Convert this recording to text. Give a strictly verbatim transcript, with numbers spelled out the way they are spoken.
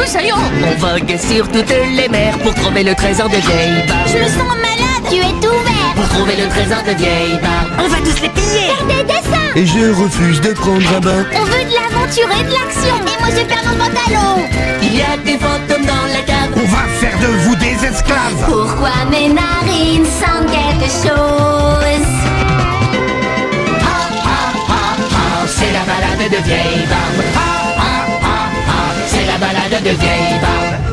moussaillon. On vogue sur toutes les mers pour trouver le trésor de Vieille Barbe. Je me sens malade. Tu es tout vert. Pour trouver le trésor de Vieille Barbe. On va tous les piller. Faire des dessins. Et je refuse de prendre un bain. On veut de l'aventure et de l'action. Et moi je perds mon pantalon. Il y a des fantômes dans la cave. On va faire de vous des esclaves. Pourquoi mes narines sentent quelque chose? Ah, ah, ah, ah, c'est la balade de Vieille Barbe. Ah, ah, ah, ah, c'est la balade de Vieille Barbe.